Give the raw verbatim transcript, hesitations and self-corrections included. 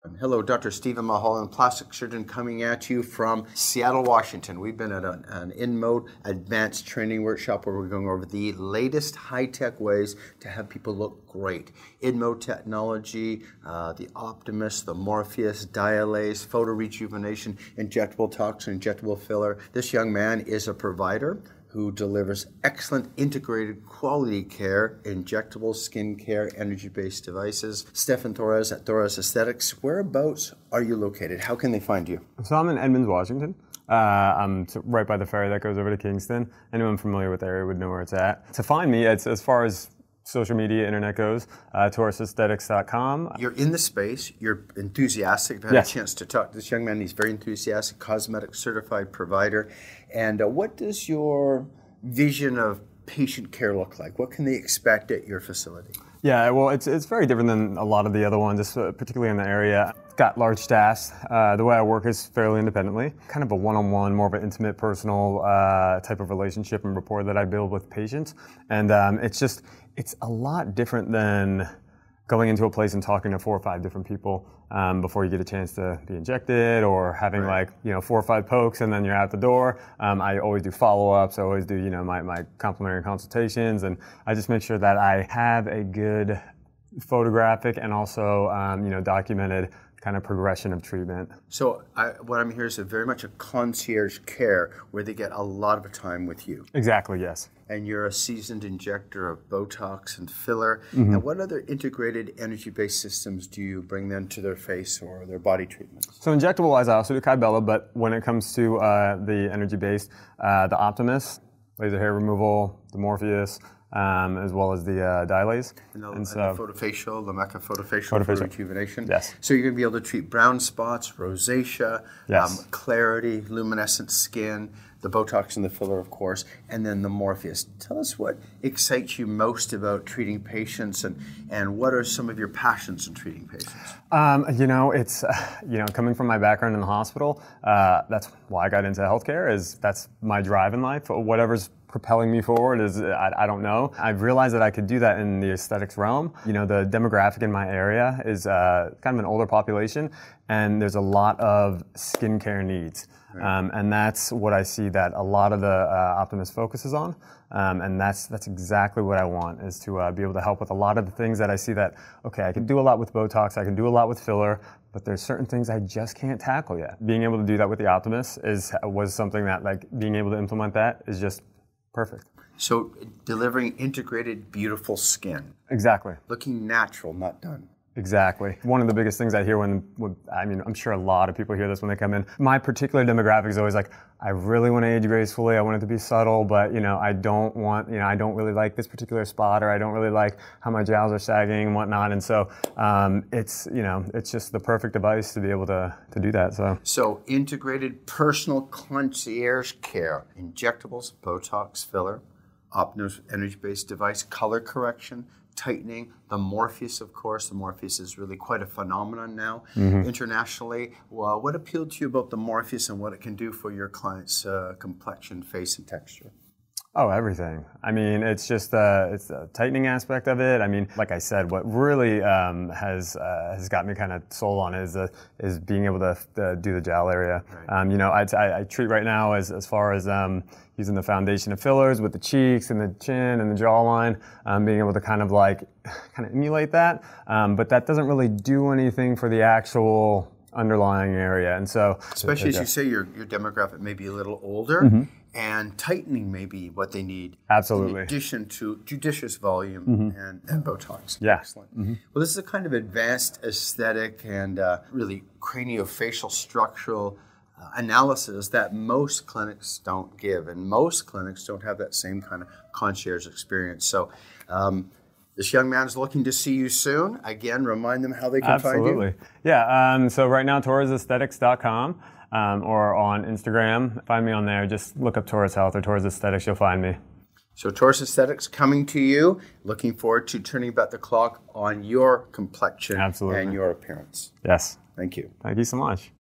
Hello, Doctor Stephen Mulholland, plastic surgeon coming at you from Seattle, Washington. We've been at an, an InMode advanced training workshop where we're going over the latest high-tech ways to have people look great. InMode technology, uh, the Optimus, the Morpheus, Dialase, photo rejuvenation, injectable toxin, injectable filler. This young man is a provider who delivers excellent integrated quality care, injectable skin care, energy-based devices. Stefan Torres at TORRES Aesthetics. Whereabouts are you located? How can they find you? So I'm in Edmonds, Washington. Uh, I'm right by the ferry that goes over to Kingston. Anyone familiar with the area would know where it's at. To find me, it's as far as social media, internet goes, uh, Torres Aesthetics dot com. You're in the space, you're enthusiastic. I've had yes. a chance to talk to this young man. He's very enthusiastic, cosmetic certified provider. And uh, what does your vision of patient care look like? What can they expect at your facility? Yeah, well, it's it's very different than a lot of the other ones, particularly in the area. Got large staffs. Uh, the way I work is fairly independently. Kind of a one-on-one, more of an intimate, personal uh, type of relationship and rapport that I build with patients. And um, it's just, it's a lot different than going into a place and talking to four or five different people um, before you get a chance to be injected, or having right. like, you know, four or five pokes and then you're out the door. Um, I always do follow-ups. I always do, you know, my, my complimentary consultations, and I just make sure that I have a good photographic and also, um, you know, documented kind of progression of treatment. So I, what I'm hearing is a very much a concierge care where they get a lot of time with you. Exactly, yes. And you're a seasoned injector of Botox and filler. Mm-hmm. And what other integrated energy-based systems do you bring them to their face or their body treatments? So injectable-wise, I also do Kybella, but when it comes to uh, the energy-based, uh, the Optimus, laser hair removal, the Morpheus, Um, as well as the uh, Dialase. And the, and so, and the photofacial, the Mecca photofacial, photofacial. for rejuvenation. Yes. So you're going to be able to treat brown spots, rosacea, yes. um, clarity, luminescent skin, the Botox and the filler, of course, and then the Morpheus. Tell us what excites you most about treating patients, and, and what are some of your passions in treating patients? Um, you know, it's, uh, you know, coming from my background in the hospital, uh, that's why I got into healthcare, is that's my drive in life. Whatever's propelling me forward is, I, I don't know. I've realized that I could do that in the aesthetics realm. You know, the demographic in my area is uh, kind of an older population, and there's a lot of skincare needs. Right. Um, and that's what I see that a lot of the uh, Optimus focuses on. Um, and that's that's exactly what I want, is to uh, be able to help with a lot of the things that I see that, okay, I can do a lot with Botox, I can do a lot with filler, but there's certain things I just can't tackle yet. Being able to do that with the Optimus is was something that, like, being able to implement that is just perfect. So delivering integrated, beautiful skin. Exactly. Looking natural, not done. Exactly. One of the biggest things I hear when, when, I mean, I'm sure a lot of people hear this when they come in. My particular demographic is always like, I really want to age gracefully, I want it to be subtle, but, you know, I don't want, you know, I don't really like this particular spot, or I don't really like how my jowls are sagging and whatnot. And so um, it's, you know, it's just the perfect device to be able to, to do that. So. So integrated personal concierge care, injectables, Botox, filler, Optimus energy-based device, color correction, tightening, the Morpheus, of course. The Morpheus is really quite a phenomenon now mm-hmm. internationally. Well, what appealed to you about the Morpheus and what it can do for your client's uh, complexion, face, and texture? Oh, everything. I mean, it's just uh, it's the tightening aspect of it. I mean, like I said, what really um, has uh, has got me kind of sold on is uh, is being able to uh, do the jowl area. Right. Um, you know, I, I, I treat right now as as far as um, using the foundation of fillers with the cheeks and the chin and the jawline, um, being able to kind of like kind of emulate that, um, but that doesn't really do anything for the actual underlying area. And so, especially as you say, your your demographic may be a little older. Mm-hmm. And tightening may be what they need. Absolutely. In addition to judicious volume mm-hmm. and, and Botox. Yeah. Excellent. Mm-hmm. Well, this is a kind of advanced aesthetic and uh, really craniofacial structural uh, analysis that most clinics don't give. And most clinics don't have that same kind of concierge experience. So um, this young man is looking to see you soon. Again, remind them how they can Absolutely. find you. Absolutely. Yeah. Um, so right now, Torres Aesthetics dot com. Um, or on Instagram. Find me on there. Just look up Torres Health or Torres Aesthetics. You'll find me. So TORRES Aesthetics coming to you. Looking forward to turning back the clock on your complexion Absolutely. and your appearance. Yes. Thank you. Thank you so much.